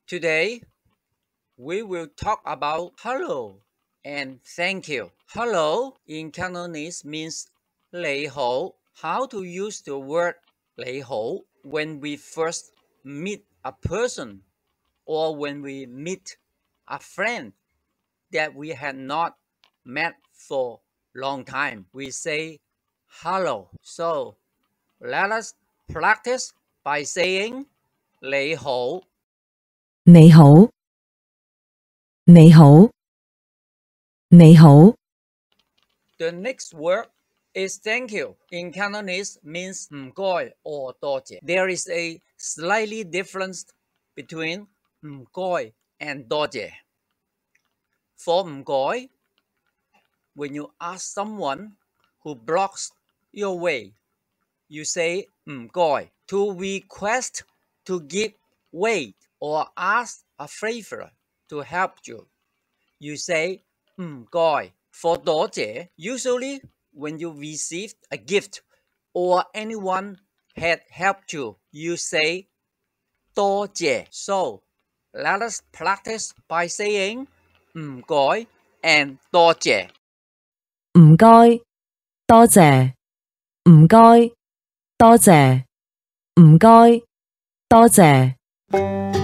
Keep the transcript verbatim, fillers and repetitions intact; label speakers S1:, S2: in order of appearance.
S1: Today, we will talk about hello and thank you. Hello in Cantonese means 你好. How to use the word 你好 when we first meet a person or when we meet a friend that we had not met for a long time. We say hello. So let us practice by saying 你好.
S2: 你好，你好，你好。
S1: The next word is thank you. In Cantonese means 唔該 or 多謝. There is a slightly difference between 唔該 and 多謝. For 唔該, when you ask someone who blocks your way, you say 唔該. To request to give way or ask a favor to help you, you say 唔該. For 多謝, usually when you received a gift or anyone had helped you, you say 多謝. So let us practice by saying 唔該 and 多謝.
S2: 唔該，多謝，唔該，多謝，唔該，多謝。